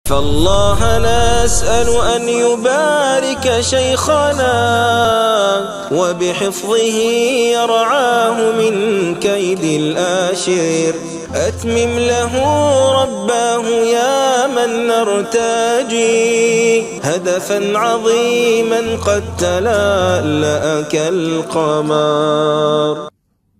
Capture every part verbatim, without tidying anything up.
فالله نسأل أن يبارك شيخنا وبحفظه يرعاه من كيد الآشر. أتمم له رباه يا من نرتجي هدفا عظيما قد تلألأ كالقمر.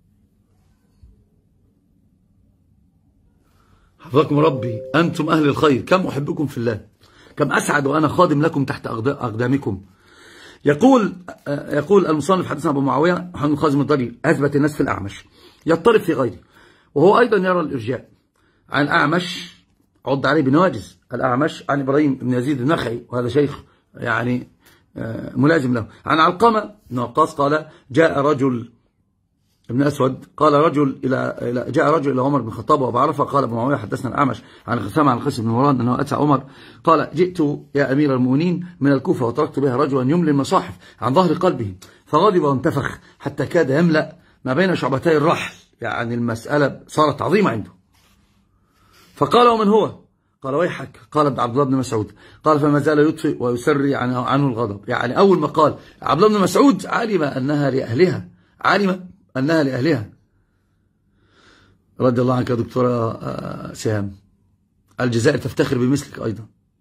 حفظكم ربي. أنتم أهل الخير، كم أحبكم في الله، كم أسعد وأنا خادم لكم تحت أقدامكم. يقول يقول المصنف حدثنا أبو معاوية محمد بن خازم الضرير أثبت الناس في الأعمش يضطرب في غيره، وهو أيضا يرى الإرجاء. عن الأعمش عض عليه بنواجز الأعمش عن إبراهيم بن يزيد النخعي، وهذا شيخ يعني ملازم له. عن علقمة بن وقاص قال جاء رجل ابن أسود قال رجل إلى جاء رجل إلى عمر بن الخطاب وأبو عرفة قال ابن معاوية حدثنا الأعمش عن خثامة عن قيس بن مروان أنه أتى عمر قال جئت يا أمير المؤمنين من الكوفة وتركت بها رجلا يملي المصاحف عن ظهر قلبه، فغضب وانتفخ حتى كاد يملأ ما بين شعبتي الرحل، يعني المسألة صارت عظيمة عنده. فقال ومن هو؟ قال ويحك. قال ابن عبد الله بن مسعود. قال فما زال يطفئ ويسري عنه, عنه الغضب. يعني أول ما قال عبد الله بن مسعود علم أنها لأهلها، علم أنها لأهلها. رضي الله عنك يا دكتورة سهام، الجزائر تفتخر بمثلك أيضا.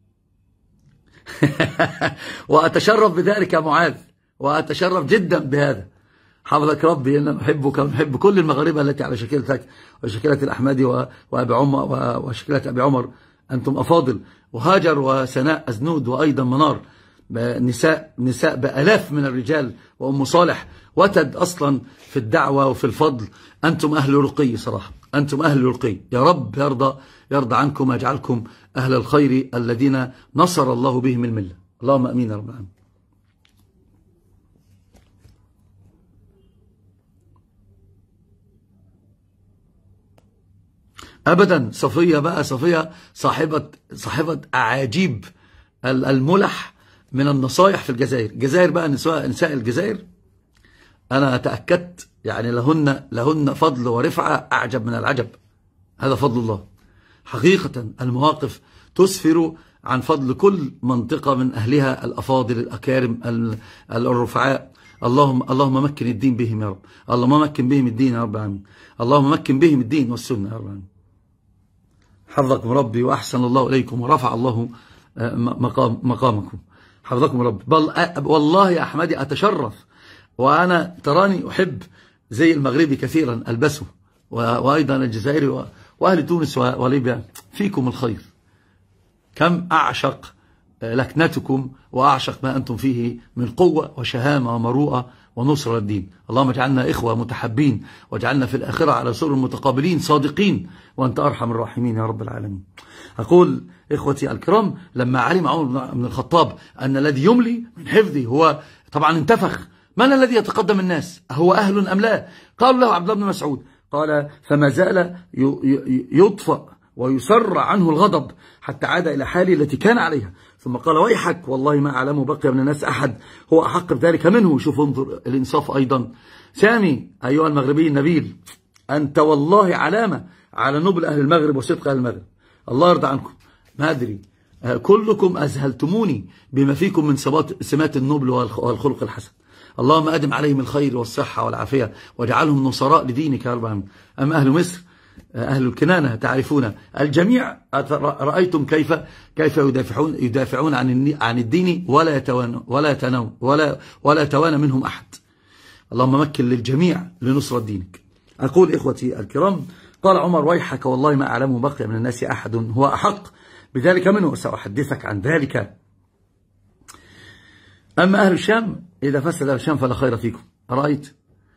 وأتشرف بذلك يا معاذ، وأتشرف جدا بهذا. حفظك ربي. أنا أحبك ونحب كل المغاربة التي على شكلتك وشكلة الأحمدي وأبي عمر وشكلة أبي عمر. أنتم أفاضل. وهاجر وسناء أزنود وأيضا منار، نساء نساء بألاف من الرجال، وأم صالح وتد أصلا في الدعوة وفي الفضل. أنتم أهل رقي صراحة، أنتم أهل رقي. يا رب يرضى يرضى عنكم ويجعلكم أهل الخير الذين نصر الله بهم الملة. اللهم أمين يا رب العالمين. أبدا. صفية بقى، صفية صاحبة صاحبة أعاجيب الملح من النصائح في الجزائر. الجزائر بقى نساء نساء الجزائر أنا تأكدت يعني لهن لهن فضل ورفعة أعجب من العجب. هذا فضل الله حقيقة. المواقف تسفر عن فضل كل منطقة من أهلها الأفاضل الأكارم الرفعاء. اللهم اللهم مكن الدين بهم يا رب، اللهم مكن بهم الدين يا رب العالمين، اللهم مكن بهم الدين والسنة يا رب العالمين. حفظكم ربي وأحسن الله إليكم ورفع الله مقام مقامكم. حفظكم ربي. بل والله يا أحمدي أتشرف، وأنا تراني أحب زي المغربي كثيرا ألبسه، وأيضا الجزائري وأهل تونس وليبيا. فيكم الخير. كم أعشق لكنتكم وأعشق ما أنتم فيه من قوة وشهامة ومروءة ونصر الدين. اللهم اجعلنا إخوة متحبين، واجعلنا في الآخرة على سرر متقابلين صادقين، وأنت أرحم الراحمين يا رب العالمين. أقول إخوتي الكرام، لما علم عمر بن الخطاب أن الذي يملي من حفظه هو طبعا انتفخ. من الذي يتقدم الناس؟ هو أهل أم لا؟ قال له عبد الله بن مسعود. قال فما زال يطفأ ويسر عنه الغضب حتى عاد إلى حاله التي كان عليها، ثم قال ويحك والله ما أعلم بقي من الناس أحد هو أحق بذلك منه. شوف انظر الإنصاف أيضا. سامي أيها المغربي النبيل، أنت والله علامة على نبل أهل المغرب وصدق أهل المغرب. الله يرضى عنكم. ما أدري كلكم أذهلتموني بما فيكم من سمات النبل والخلق الحسن. اللهم أدم عليهم الخير والصحة والعافية واجعلهم نصراء لدينك يا رب العالمين. أما أهل مصر أهل الكنانة تعرفون الجميع، رأيتم كيف كيف يدافعون يدافعون عن عن الدين ولا يتوانى ولا يتناو ولا ولا يتوانى منهم أحد. اللهم مكن للجميع لنصرة دينك. أقول إخوتي الكرام، قال عمر ويحك والله ما أعلم بقي من الناس أحد هو أحق بذلك منه، سأحدثك عن ذلك. أما أهل الشام إذا فسد الشام فلا خير فيكم. رأيت؟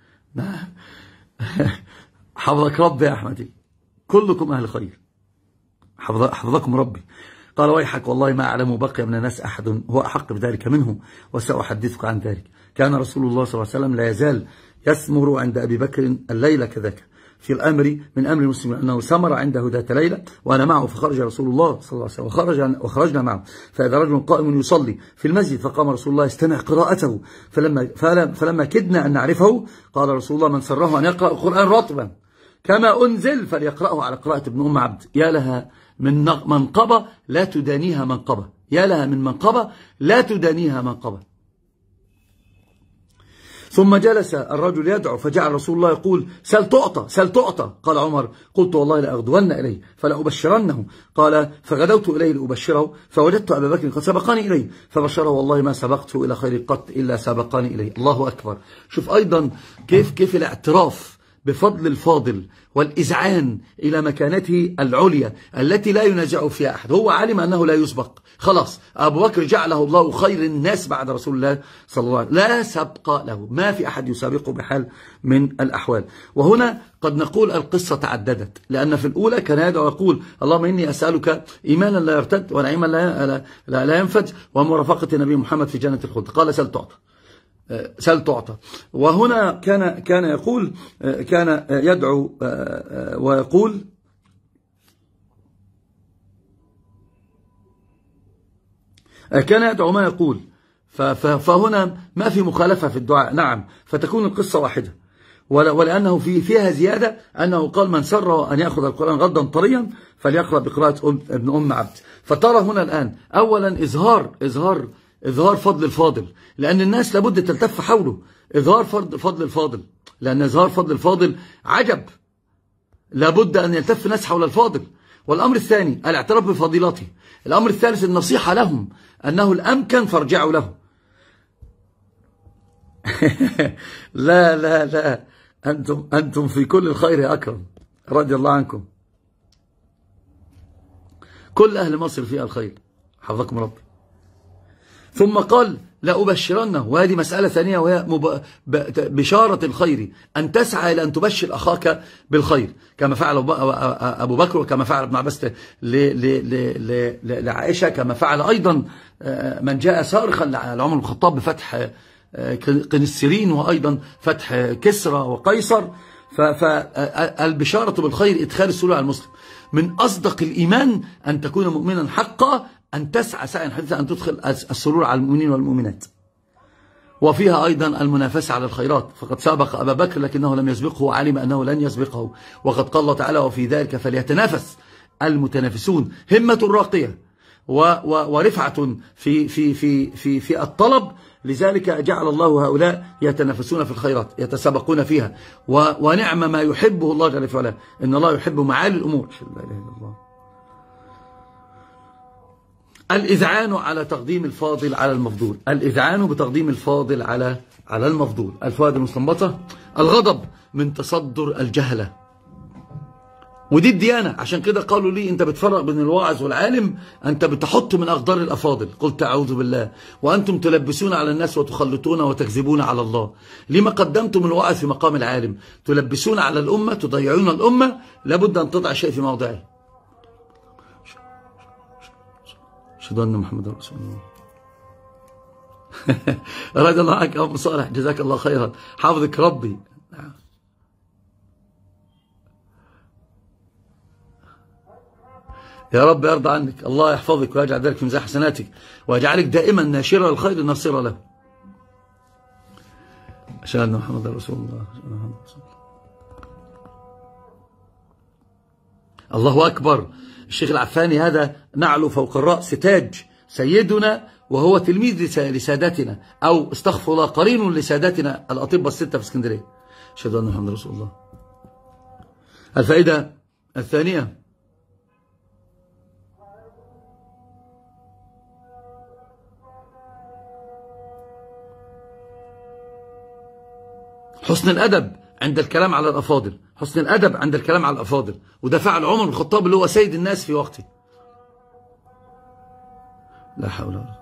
حفظك ربي يا أحمدي، كلكم أهل خير. حفظكم ربي. قال ويحك والله ما أعلم بقي من الناس أحد هو أحق بذلك منه، وسأحدثك عن ذلك. كان رسول الله صلى الله عليه وسلم لا يزال يثمر عند أبي بكر الليلة كذاك في الأمر من أمر المسلمين، أنه سمر عنده ذات ليلة وأنا معه، فخرج رسول الله صلى الله عليه وسلم وخرج وخرجنا معه، فإذا رجل قائم يصلي في المسجد فقام رسول الله يستمع قراءته، فلما, فلما كدنا أن نعرفه قال رسول الله من سره أن يقرأ القرآن رطبا كما أنزل فليقرأه على قراءة ابن أم عبد. يا لها من منقبة لا تدانيها منقبة، يا لها من منقبة لا تدانيها منقبة. ثم جلس الرجل يدعو فجعل رسول الله يقول سل تعطى سل تعطى. قال عمر قلت والله لأغدون إليه فلأبشرنه. قال فغدوت إليه لأبشره فوجدت أبا بكر قد سبقني إليه فبشره والله ما سبقته إلى خير قط إلا سبقني إليه. الله أكبر. شوف أيضا كيف كيف الاعتراف بفضل الفاضل والإذعان إلى مكانته العليا التي لا ينازعه فيها أحد. هو علم أنه لا يسبق، خلاص أبو بكر جعله الله خير الناس بعد رسول الله صلى الله عليه وسلم، لا سبق له، ما في أحد يسابقه بحال من الأحوال. وهنا قد نقول القصة تعددت، لأن في الأولى كان يدعو ويقول اللهم إني أسألك إيمانا لا يرتد ونعيما لا, لا, لا, لا ينفد ومرافقة النبي محمد في جنة الخلد. قال سل تعطى سل تعطى. وهنا كان كان يقول كان يدعو ويقول كان يدعو ما يقول، فهنا ما في مخالفة في الدعاء، نعم، فتكون القصة واحدة. ولأنه في فيها زيادة أنه قال من سره أن يأخذ القرآن غدا طريا فليقرأ بقراءة أم ابن أم عبد. فترى هنا الآن أولا إظهار إظهار إظهار فضل الفاضل، لأن الناس لابد تلتف حوله. إظهار فضل الفاضل، لأن إظهار فضل الفاضل عجب، لابد أن يلتف الناس حول الفاضل. والأمر الثاني الاعتراف بفضيلته. الأمر الثالث النصيحة لهم أنه الأمكن فارجعوا له. لا لا لا أنتم, أنتم في كل الخير يا أكرم رضي الله عنكم. كل أهل مصر فيها الخير حفظكم ربي. ثم قال لا أبشرنه، وهذه مسألة ثانية وهي بشارة الخير، أن تسعى إلى أن تبشر أخاك بالخير كما فعل أبو بكر وكما فعل ابن عباس لعائشة، كما فعل أيضا من جاء صارخا لعمر بن الخطاب بفتح قنسرين وأيضا فتح كسرى وقيصر. فالبشارة بالخير إدخال السرور على المسلم. من أصدق الإيمان أن تكون مؤمنا حقا، أن تسعى سعيا حثيثا أن تدخل السرور على المؤمنين والمؤمنات. وفيها أيضا المنافسة على الخيرات، فقد سابق أبا بكر لكنه لم يسبقه وعلم أنه لن يسبقه. وقد قال الله تعالى وفي ذلك فليتنافس المتنافسون. همة راقية ورفعة في في في في في الطلب، لذلك جعل الله هؤلاء يتنافسون في الخيرات يتسابقون فيها. ونعم ما يحبه الله جل وعلا، إن الله يحب معالي الأمور. لا إله إلا الله. الإذعان على تقديم الفاضل على المفضول، الإذعان بتقديم الفاضل على على المفضول. الفوائد المستنبطة: الغضب من تصدر الجهلة، ودي الديانة. عشان كده قالوا لي أنت بتفرق بين الواعظ والعالم، أنت بتحط من أقدار الأفاضل. قلت أعوذ بالله، وأنتم تلبسون على الناس وتخلطون وتكذبون على الله. لما قدمتم الواعظ في مقام العالم؟ تلبسون على الأمة، تضيعون الأمة. لابد أن تضع شيء في موضعه. أشهد أن محمد رسول الله. رضي الله عنك أبو صالح، جزاك الله خيرا، حافظك ربي. يا رب يرضى عنك، الله يحفظك ويجعل ذلك في ميزان حسناتك، ويجعلك دائما ناشرا للخير ناصرا له. أشهد أن محمد رسول الله. الله أكبر. الشيخ العفاني هذا نعلو فوق الرأس، تاج سيدنا، وهو تلميذ لساداتنا، أو استغفر الله قرين لساداتنا الأطباء الستة في اسكندرية. أشهد أن محمد رسول الله. الفائدة الثانية: حسن الأدب عند الكلام على الأفاضل، حسن الأدب عند الكلام على الأفاضل. وده فعل عمر بن الخطاب اللي هو سيد الناس في وقته. لا حول ولا قوة.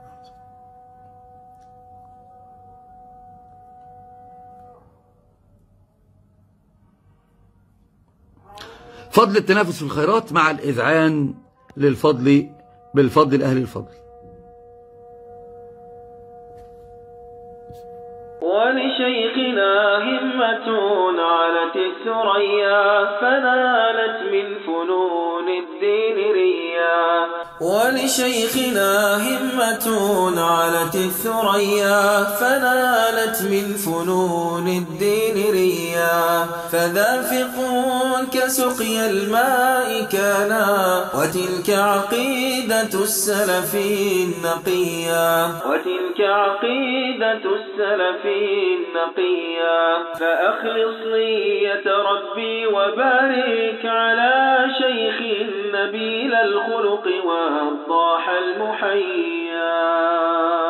فضل التنافس في الخيرات مع الإذعان للفضل بالفضل لأهل الفضل. ولشيخنا همة علت الثريا فنالت من فنون الدين ريا ولشيخنا همة علت الثريا فنالت من فنون الدين ريا فذا فقه كسقي الماء كانا وتلك عقيدة السلف النقيا وتلك عقيدة السلف النقيا فأخلص نية ربي وبارك على شيخ نبيل الخلق والضاح المحيا.